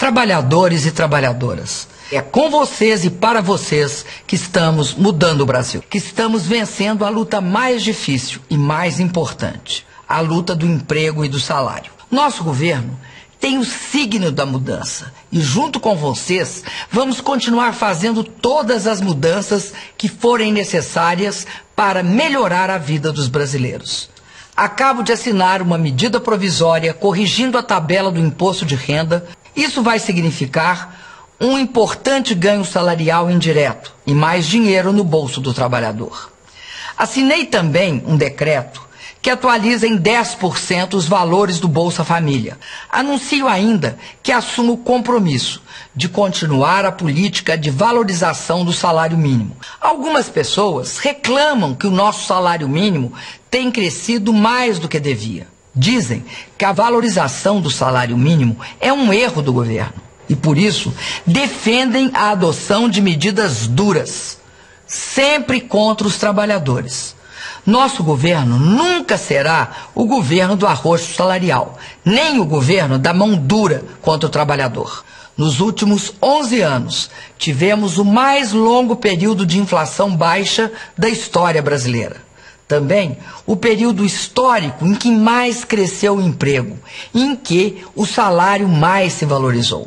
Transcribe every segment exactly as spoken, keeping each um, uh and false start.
Trabalhadores e trabalhadoras, é com vocês e para vocês que estamos mudando o Brasil, que estamos vencendo a luta mais difícil e mais importante, a luta do emprego e do salário. Nosso governo tem o signo da mudança e, junto com vocês, vamos continuar fazendo todas as mudanças que forem necessárias para melhorar a vida dos brasileiros. Acabo de assinar uma medida provisória corrigindo a tabela do imposto de renda. Isso vai significar um importante ganho salarial indireto e mais dinheiro no bolso do trabalhador. Assinei também um decreto que atualiza em dez por cento os valores do Bolsa Família. Anuncio ainda que assumo o compromisso de continuar a política de valorização do salário mínimo. Algumas pessoas reclamam que o nosso salário mínimo tem crescido mais do que devia. Dizem que a valorização do salário mínimo é um erro do governo e, por isso, defendem a adoção de medidas duras, sempre contra os trabalhadores. Nosso governo nunca será o governo do arroxo salarial, nem o governo da mão dura contra o trabalhador. Nos últimos onze anos, tivemos o mais longo período de inflação baixa da história brasileira. Também o período histórico em que mais cresceu o emprego, em que o salário mais se valorizou.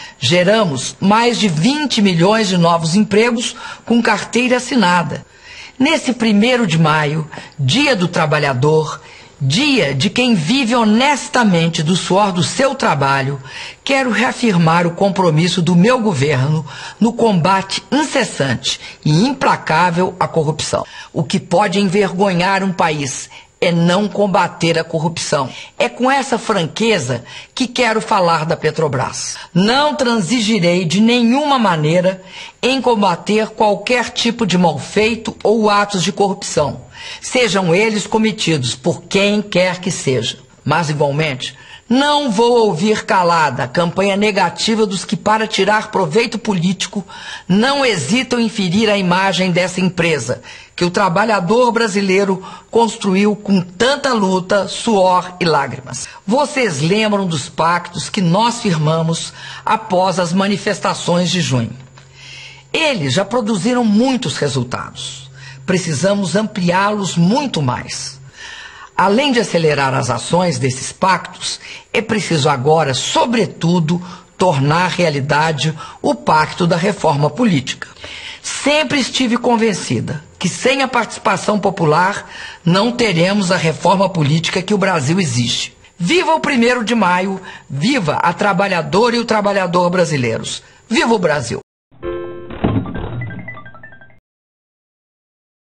Geramos mais de vinte milhões de novos empregos com carteira assinada. Nesse primeiro de maio, Dia do Trabalhador, dia de quem vive honestamente do suor do seu trabalho, quero reafirmar o compromisso do meu governo no combate incessante e implacável à corrupção. O que pode envergonhar um país é não combater a corrupção. É com essa franqueza que quero falar da Petrobras. Não transigirei de nenhuma maneira em combater qualquer tipo de malfeito ou atos de corrupção, sejam eles cometidos por quem quer que seja. Mas, igualmente, não vou ouvir calada a campanha negativa dos que, para tirar proveito político, não hesitam em ferir a imagem dessa empresa, que o trabalhador brasileiro construiu com tanta luta, suor e lágrimas. Vocês lembram dos pactos que nós firmamos após as manifestações de junho. Eles já produziram muitos resultados. Precisamos ampliá-los muito mais. Além de acelerar as ações desses pactos, é preciso agora, sobretudo, tornar realidade o pacto da reforma política. Sempre estive convencida que sem a participação popular não teremos a reforma política que o Brasil exige. Viva o primeiro de maio, viva a trabalhadora e o trabalhador brasileiros. Viva o Brasil!